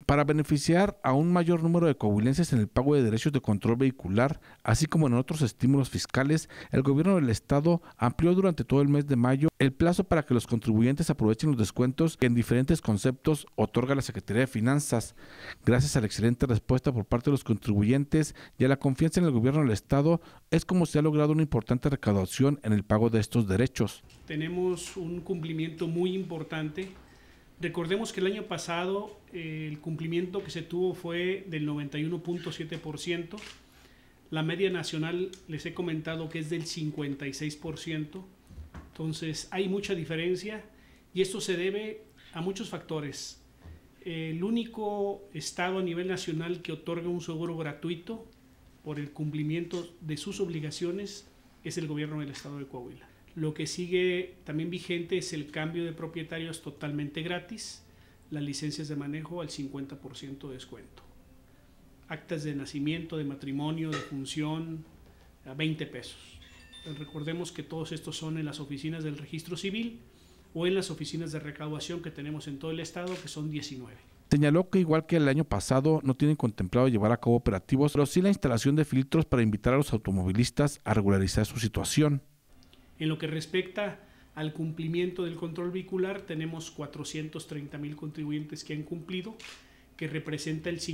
Para beneficiar a un mayor número de coahuilenses en el pago de derechos de control vehicular, así como en otros estímulos fiscales, el gobierno del estado amplió durante todo el mes de mayo el plazo para que los contribuyentes aprovechen los descuentos que en diferentes conceptos otorga la Secretaría de Finanzas. Gracias a la excelente respuesta por parte de los contribuyentes y a la confianza en el gobierno del estado, es como se ha logrado una importante recaudación en el pago de estos derechos. Tenemos un cumplimiento muy importante. Recordemos que el año pasado el cumplimiento que se tuvo fue del 91.7%. La media nacional les he comentado que es del 56%. Entonces hay mucha diferencia y esto se debe a muchos factores. El único estado a nivel nacional que otorga un seguro gratuito por el cumplimiento de sus obligaciones es el gobierno del estado de Coahuila. Lo que sigue también vigente es el cambio de propietarios totalmente gratis, las licencias de manejo al 50% de descuento, actas de nacimiento, de matrimonio, de función a 20 pesos. Recordemos que todos estos son en las oficinas del registro civil o en las oficinas de recaudación que tenemos en todo el estado, que son 19. Señaló que igual que el año pasado no tienen contemplado llevar a cabo operativos, pero sí la instalación de filtros para invitar a los automovilistas a regularizar su situación. En lo que respecta al cumplimiento del control vehicular, tenemos 430,000 contribuyentes que han cumplido, que representa el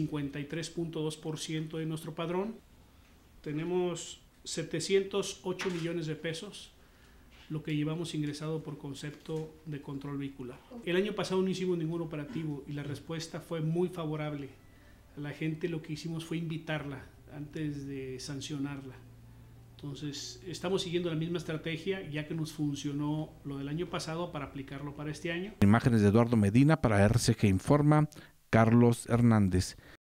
53.2% de nuestro padrón. Tenemos 708 millones de pesos, lo que llevamos ingresado por concepto de control vehicular. El año pasado no hicimos ningún operativo y la respuesta fue muy favorable. A la gente lo que hicimos fue invitarla antes de sancionarla. Entonces, estamos siguiendo la misma estrategia, ya que nos funcionó lo del año pasado, para aplicarlo para este año. Imágenes de Eduardo Medina para RCG Informa, Carlos Hernández.